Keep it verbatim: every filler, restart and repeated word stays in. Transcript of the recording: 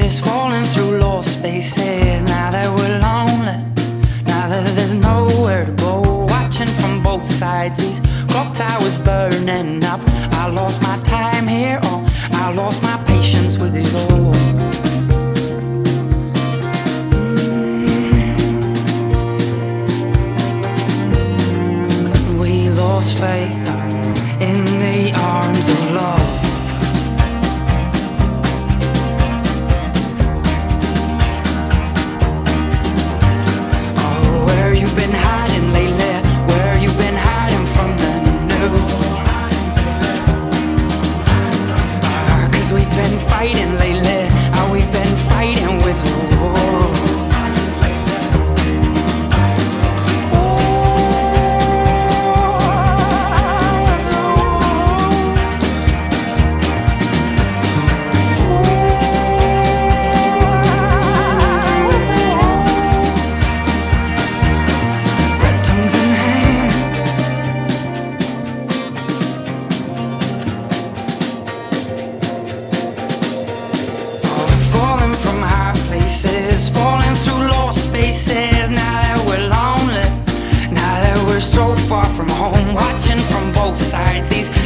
faces, falling through lost spaces. Now that we're lonely, now that there's nowhere to go, watching from both sides, these clock towers burning up. I lost my time here, oh, I lost my patience with it all. Mm. We lost faith in the arms of love. Fighting lately, and we've been fighting with the war. Red tongues in hands. Falling through lost spaces. Now that we're lonely, now that we're so far from home, watching from both sides, these